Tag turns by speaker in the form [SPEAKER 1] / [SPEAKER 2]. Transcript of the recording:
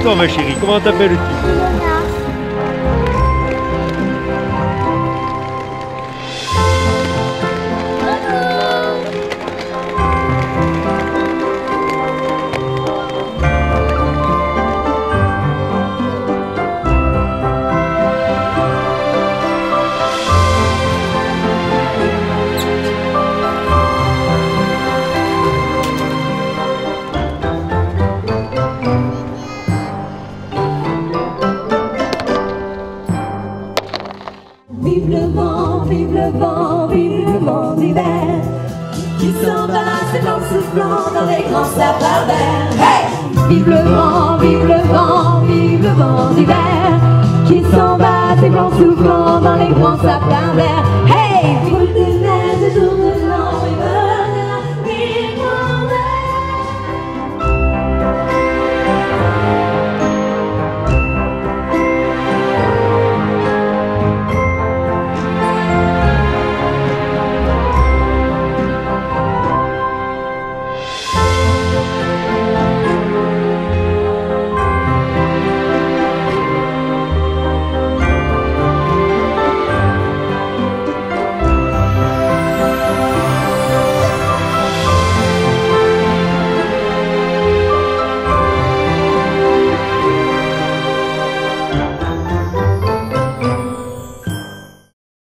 [SPEAKER 1] toi ma chérie, comment t'appelles-tu?
[SPEAKER 2] Vive le vent, vive le vent, vive le vent d'hiver qui s'en va, ses vents soufflant dans les grands sapins verts. Hey! Vive le vent, vive le vent, vive le vent d'hiver qui s'en va, ses vents soufflant dans les grands sapins verts. Hey!